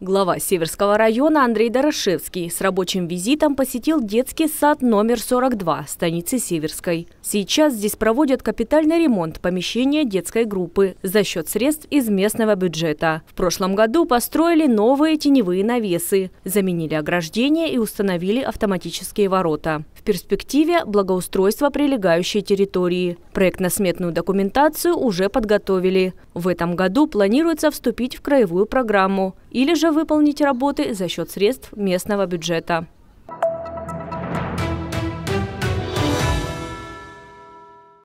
Глава Северского района Андрей Дорошевский с рабочим визитом посетил детский сад номер 42 станицы Северской. Сейчас здесь проводят капитальный ремонт помещения детской группы за счет средств из местного бюджета. В прошлом году построили новые теневые навесы, заменили ограждения и установили автоматические ворота. В перспективе благоустройство прилегающей территории. Проектно-сметную документацию уже подготовили. В этом году планируется вступить в краевую программу или же выполнить работы за счет средств местного бюджета.